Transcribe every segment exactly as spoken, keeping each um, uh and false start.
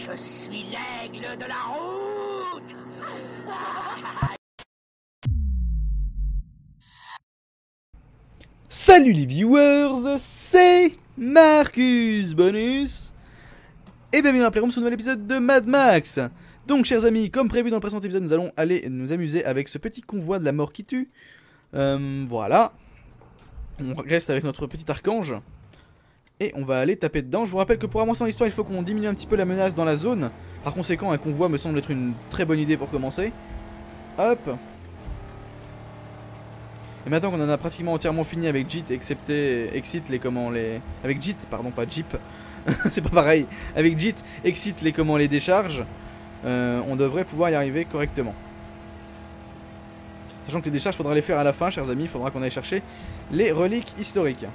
Je suis l'aigle de la route. Salut les viewers, c'est Marcus Bonus et bienvenue dans la Playroom sur un nouvel épisode de Mad Max. Donc chers amis, comme prévu dans le précédent épisode, nous allons aller nous amuser avec ce petit convoi de la mort qui tue. euh, Voilà. On reste avec notre petit archange et on va aller taper dedans. Je vous rappelle que pour avancer dans l'histoire, il faut qu'on diminue un petit peu la menace dans la zone. Par conséquent, un convoi me semble être une très bonne idée pour commencer. Hop. Et maintenant qu'on en a pratiquement entièrement fini avec Jeet, excepté Exit les comment les avec Jeet, pardon, pas Jeep. C'est pas pareil. Avec Jeet, Exit les comment les décharges, euh, on devrait pouvoir y arriver correctement. Sachant que les décharges, faudra les faire à la fin, chers amis, il faudra qu'on aille chercher les reliques historiques.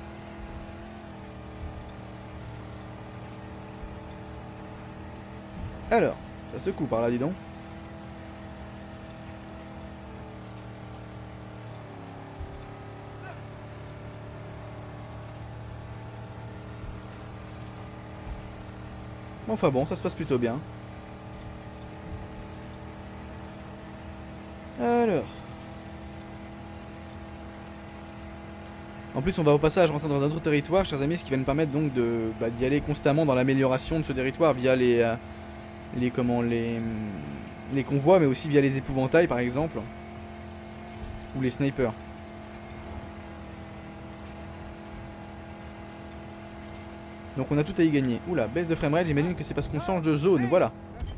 Alors, ça secoue par là, dis donc. Enfin bon, ça se passe plutôt bien. Alors. En plus, on va au passage rentrer dans un autre territoire, chers amis, ce qui va nous permettre donc de bah, d'y aller constamment dans l'amélioration de ce territoire via les, euh, les comment les les convois, mais aussi via les épouvantails par exemple, ou les snipers. Donc on a tout à y gagner. Oula, baisse de framerate, j'imagine que c'est parce qu'on change de zone, voilà.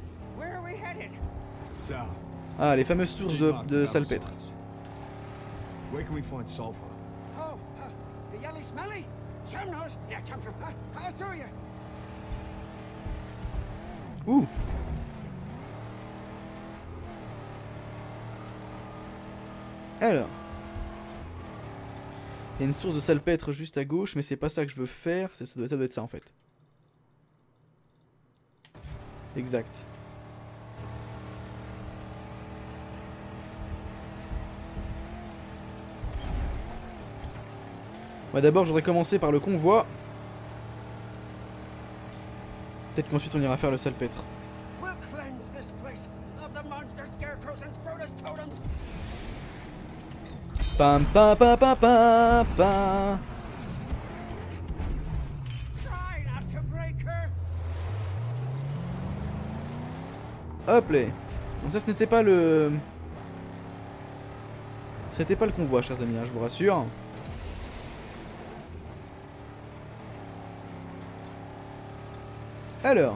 Ah, les fameuses sources de, de salpêtre. Ouh. Alors. Il y a une source de salpêtre juste à gauche, mais c'est pas ça que je veux faire. Ça doit, ça doit être ça en fait. Exact. Moi d'abord, je voudrais commencer par le convoi. Peut-être qu'ensuite on ira faire le salpêtre. Pam pam pam pam pam pam. Hop là. Donc ça ce n'était pas le... C'était pas le convoi, chers amis, hein, je vous rassure. Alors.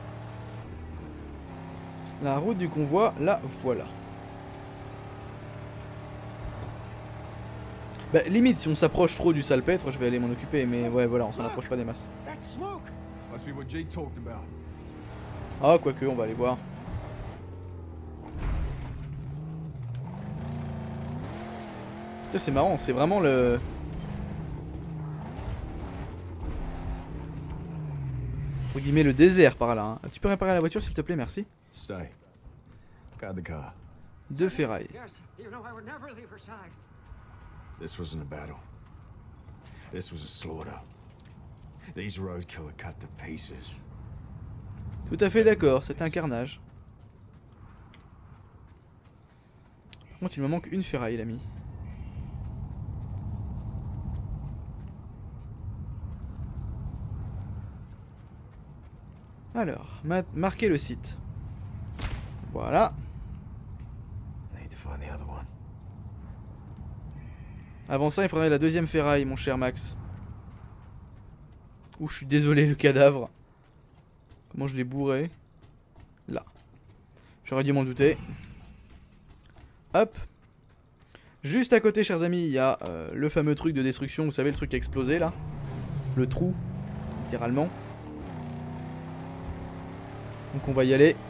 La route du convoi, la voilà. Bah limite si on s'approche trop du salpêtre, je vais aller m'en occuper, mais ouais voilà, on s'en approche pas des masses. Ah quoique, on va aller voir. C'est marrant, c'est vraiment le... Entre guillemets le désert par là. Hein. Tu peux réparer la voiture s'il te plaît, merci. Deux ferrailles. This wasn't a battle. This was a slaughter. These roadkill are cut to pieces. Tout à fait d'accord, c'était un carnage. Par contre, il me manque une ferraille, l'ami. Alors, ma marquer le site. Voilà. Avant ça, il faudrait la deuxième ferraille, mon cher Max. Ouh, je suis désolé, le cadavre. Comment je l'ai bourré? Là. J'aurais dû m'en douter. Hop. Juste à côté, chers amis, il y a euh, le fameux truc de destruction. Vous savez, le truc qui a explosé, là. Le trou, littéralement. Donc on va y aller.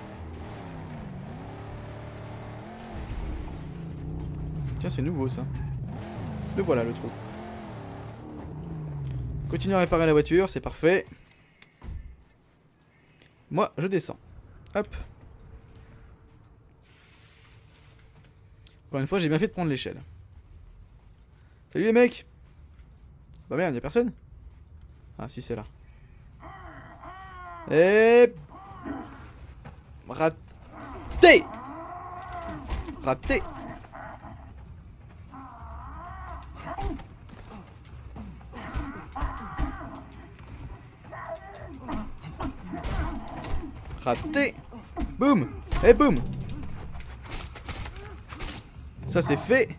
Tiens, c'est nouveau, ça. Le voilà, le trou. Continue à réparer la voiture, c'est parfait. Moi, je descends. Hop. Encore une fois, j'ai bien fait de prendre l'échelle. Salut les mecs. Bah merde, y'a personne. Ah si, c'est là. Et Raté. Raté. Raté. Boum. Et boum. Ça c'est fait.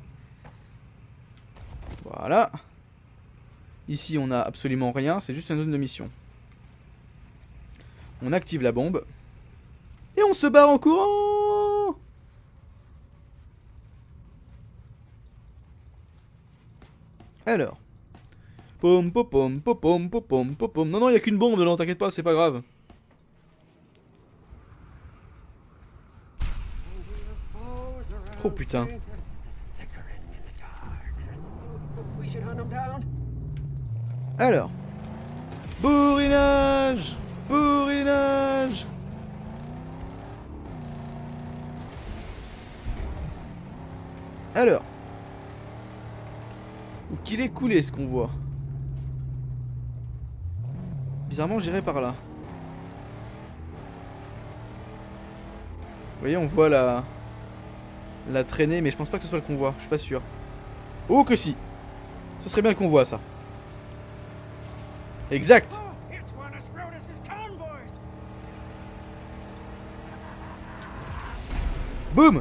Voilà. Ici on a absolument rien, c'est juste une zone de mission. On active la bombe. Et on se barre en courant. Alors. Pom pom pom pom pom pom pom pom. Non non, il n'y a qu'une bombe dedans, t'inquiète pas, c'est pas grave. Oh putain. Alors. Bourrinage. Bourrinage. Alors. Où qu'il est coulé ce qu'on voit. Bizarrement j'irai par là. Vous voyez, on voit la... la traînée, mais je pense pas que ce soit le convoi, je suis pas sûr. Oh que si. Ce serait bien le convoi ça. Exact. Boum.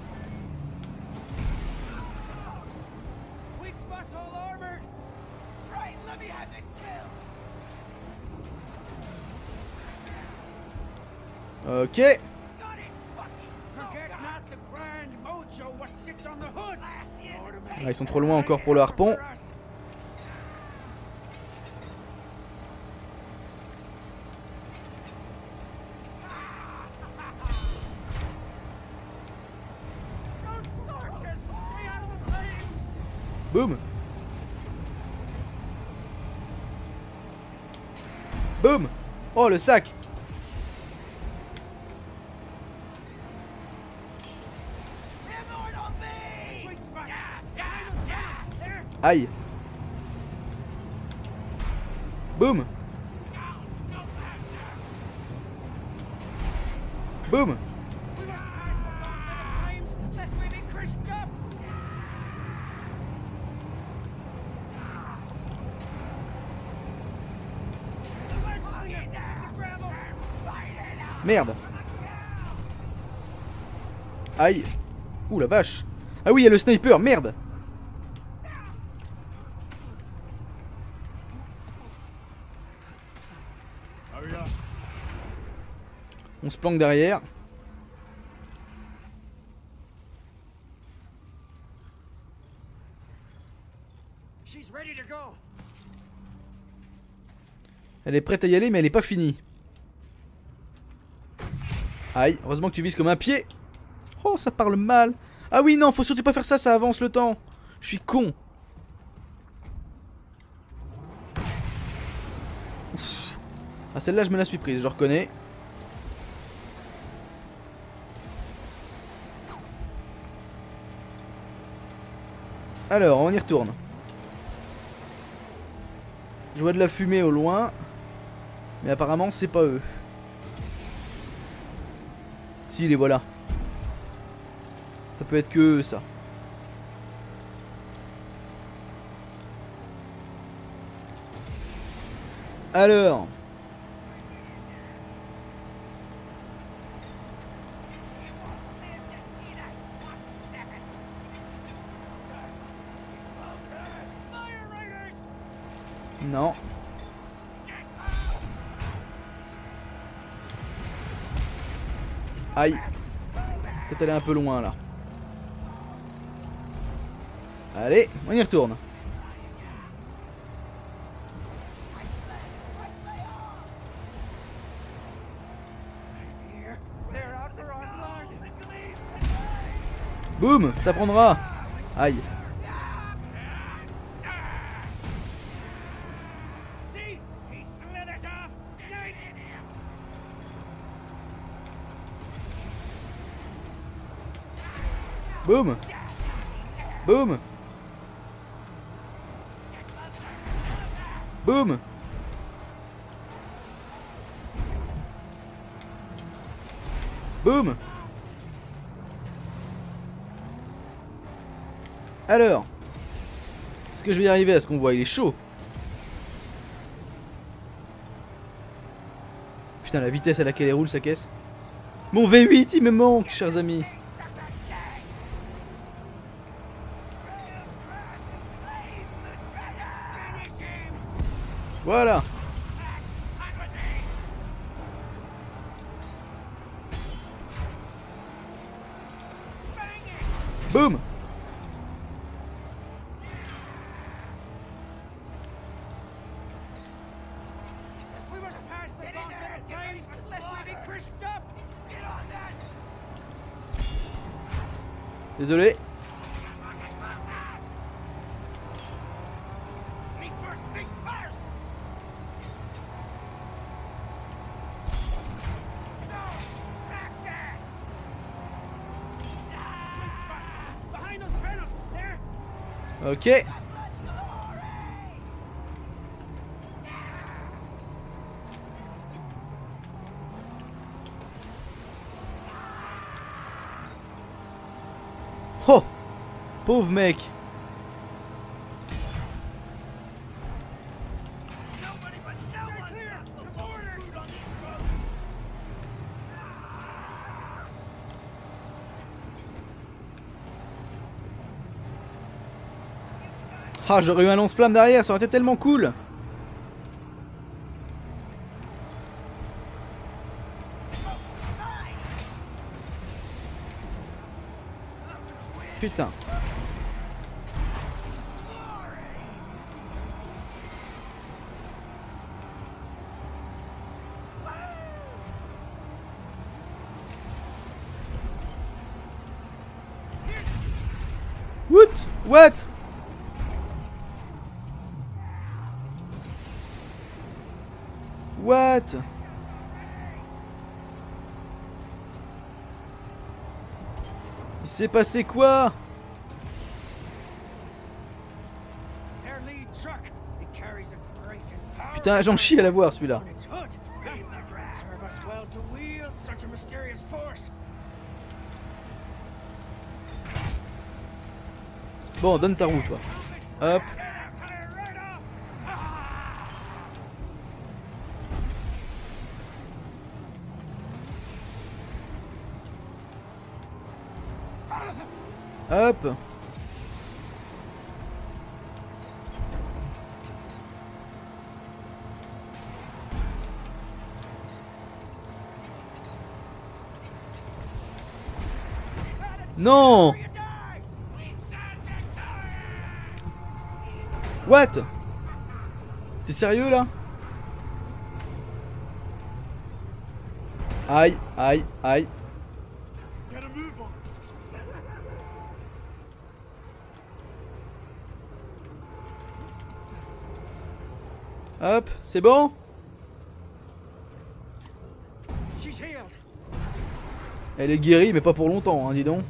Ok. Ah, ils sont trop loin encore pour le harpon. Boum. Boum. Oh le sac. Aïe. Boum. Boum. Merde. Aïe. Ouh la vache. Ah oui, il y a le sniper, merde. On se planque derrière. Elle est prête à y aller, mais elle est pas finie. Aïe, heureusement que tu vises comme un pied. Oh, ça parle mal. Ah oui, non, faut surtout pas faire ça, ça avance le temps. Je suis con. Ouf. Ah, celle-là, je me la suis prise, je reconnais. Alors, on y retourne. Je vois de la fumée au loin. Mais apparemment, c'est pas eux. Si, les voilà. Ça peut être que eux, ça. Alors. Non. Aïe. Peut-être aller un peu loin là. Allez, on y retourne. Boum, t'apprendras. Aïe. Boum. Boum. Boum. Boum. Alors, est-ce que je vais y arriver à ce qu'on voit? Il est chaud. Putain, la vitesse à laquelle elle roule sa caisse. Mon V huit, il me manque, chers amis. Voilà. Boum. Désolé. Ok. Oh, pauvre mec. Ah, j'aurais eu un lance-flamme derrière, ça aurait été tellement cool. Putain. What? What? What? Il s'est passé quoi? Putain, j'en chie à la voir celui-là. Bon, donne ta roue, toi. Hop. Hop. Non. What? T'es sérieux là? Aïe, aïe, aïe. Hop, c'est bon? Elle est guérie, mais pas pour longtemps, hein, dis donc.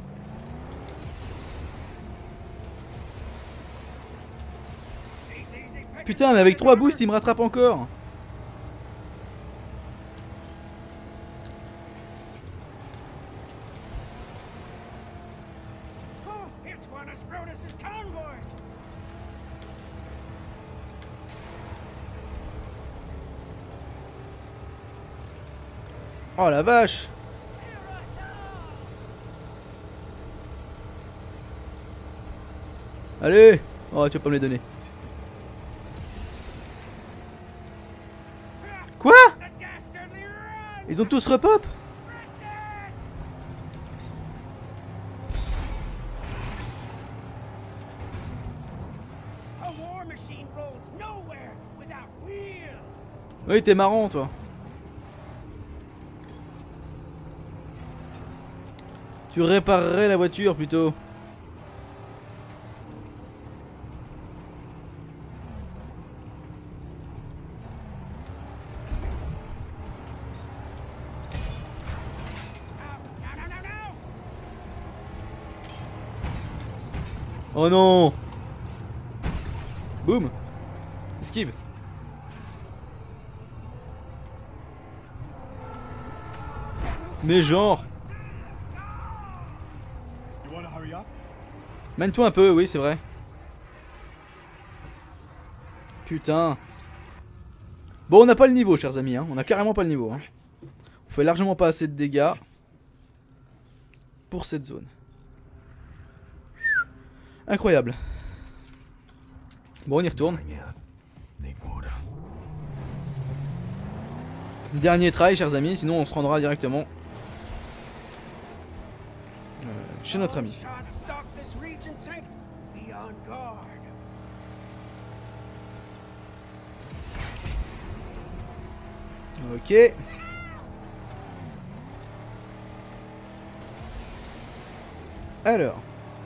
Putain, mais avec trois boosts, il me rattrape encore. Oh la vache. Allez. Oh, tu vas pas me les donner. Quoi? Ils ont tous repop? Oui, t'es marrant, toi. Tu réparerais la voiture plutôt. Oh non. Boum. Esquive. Mais genre... Mène-toi un peu, oui c'est vrai. Putain. Bon on n'a pas le niveau chers amis, hein. On a carrément pas le niveau. Hein. On fait largement pas assez de dégâts pour cette zone. Incroyable. Bon on y retourne. Dernier try chers amis, sinon on se rendra directement euh, chez notre ami. Ok. Alors.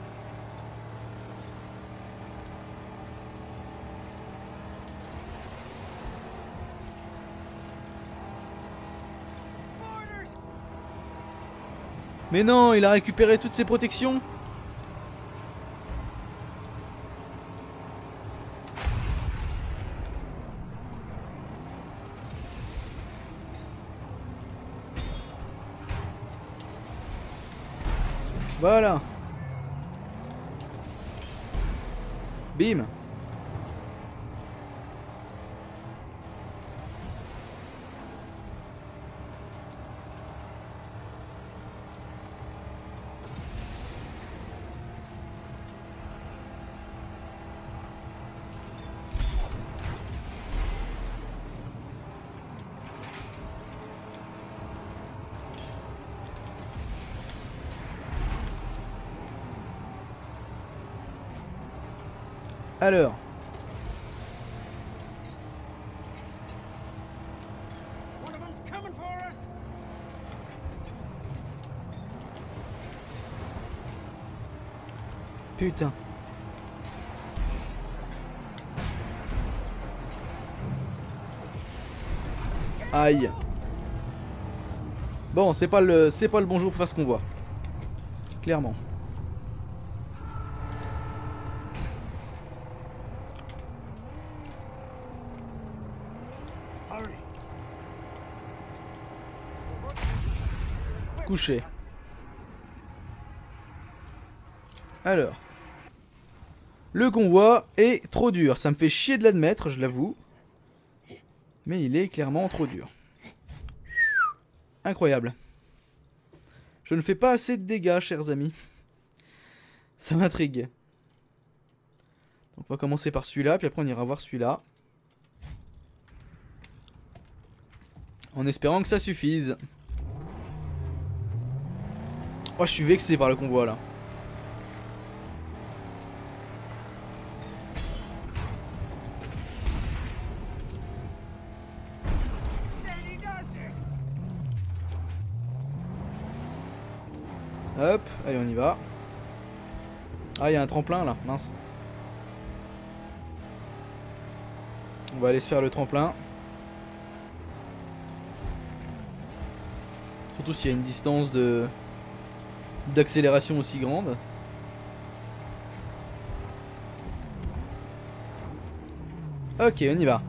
Mais non, il a récupéré toutes ses protections. Voilà. Bim. Alors. Putain. Aïe. Bon, c'est pas le c'est pas le bon jour pour faire ce qu'on voit. Clairement. Couché. Alors. Le convoi est trop dur. Ça me fait chier de l'admettre, je l'avoue. Mais il est clairement trop dur. Incroyable. Je ne fais pas assez de dégâts, chers amis. Ça m'intrigue. Donc on va commencer par celui-là, puis après on ira voir celui-là. En espérant que ça suffise. Oh, je suis vexé par le convoi là. Hop, allez on y va. Ah il y a un tremplin là, mince. On va aller se faire le tremplin. Surtout s'il y a une distance de d'accélération aussi grande. Ok, on y va.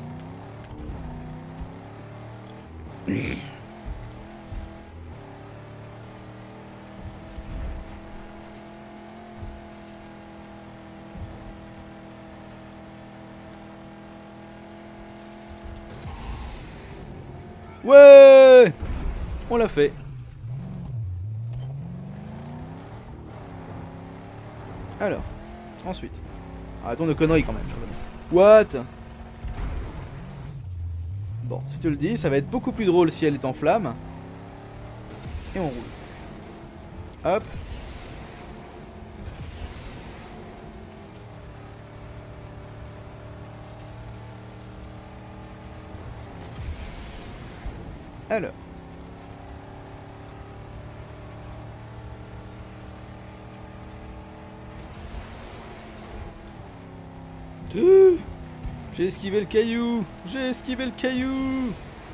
Ouais, on l'a fait. Alors, ensuite. Arrêtons de conneries quand même. What? Bon, si tu le dis, ça va être beaucoup plus drôle si elle est en flamme. Et on roule. Hop. Alors. J'ai esquivé le caillou. J'ai esquivé le caillou.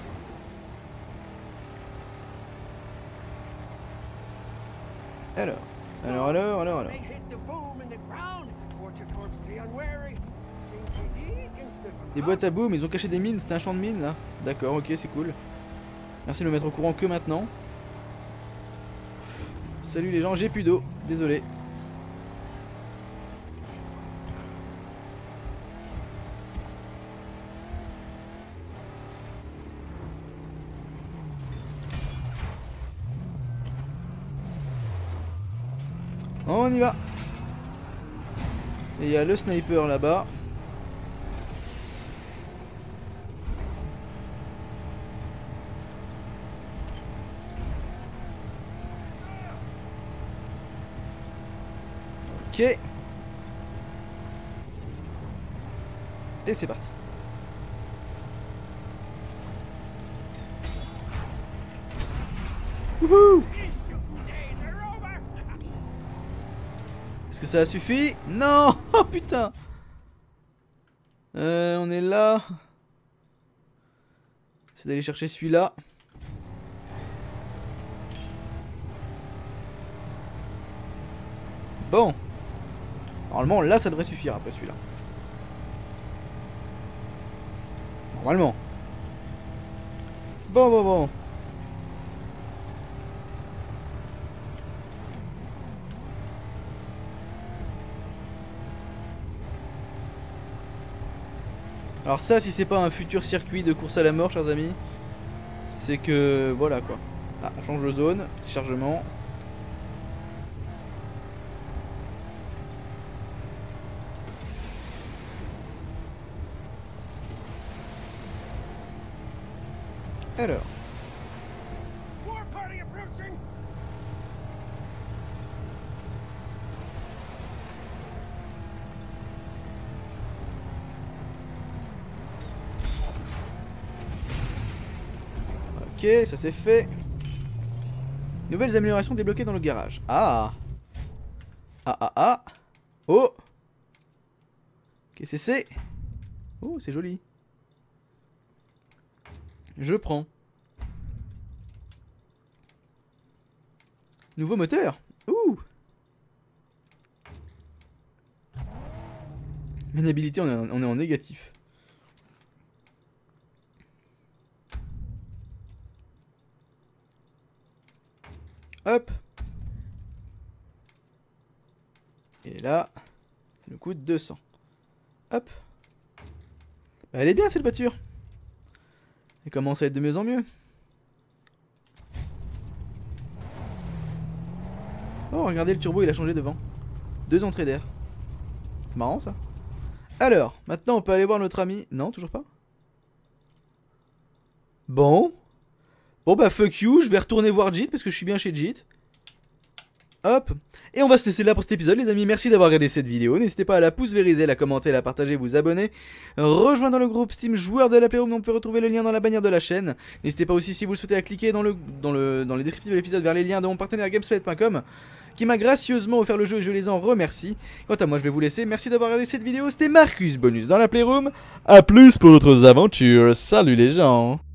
Alors. Alors, alors, alors, alors. Des boîtes à boum, ils ont caché des mines, c'était un champ de mines là. D'accord, ok, c'est cool. Merci de me mettre au courant que maintenant. Salut les gens, j'ai plus d'eau, désolé. On y va. Et il y a le sniper là-bas. Ok. Et c'est parti. Wouhou! Est-ce que ça a suffi? Non! Oh putain! Euh, on est là. C'est d'aller chercher celui-là. Bon. Normalement, là, ça devrait suffire après celui-là. Normalement. Bon, bon, bon. Alors ça, si c'est pas un futur circuit de course à la mort, chers amis, c'est que... voilà quoi. Ah, on change de zone, petit chargement. Alors. Ok, ça c'est fait. Nouvelles améliorations débloquées dans le garage. Ah. Ah ah ah. Oh. Qu'est-ce que c'est? Oh, c'est joli. Je prends. Nouveau moteur. Ouh. Maniabilité, on est en, on est en négatif. Hop. Et là, ça nous coûte deux cents. Hop. Bah, elle est bien cette voiture. Elle commence à être de mieux en mieux. Oh, regardez le turbo, il a changé devant. Deux entrées d'air. C'est marrant ça. Alors, maintenant on peut aller voir notre ami. Non, toujours pas. Bon. Bon bah fuck you, je vais retourner voir Jit parce que je suis bien chez Jit. Hop. Et on va se laisser là pour cet épisode les amis, merci d'avoir regardé cette vidéo. N'hésitez pas à la pouce vériser, la commenter, la partager, vous abonner. Rejoindre le groupe Steam joueur de la Playroom, on peut retrouver le lien dans la bannière de la chaîne. N'hésitez pas aussi si vous le souhaitez à cliquer dans, le, dans, le, dans les descriptifs de l'épisode vers les liens de mon partenaire Gamesplat point com qui m'a gracieusement offert le jeu et je les en remercie. Quant à moi je vais vous laisser, merci d'avoir regardé cette vidéo, c'était Marcus Bonus dans la Playroom. A plus pour d'autres aventures, salut les gens.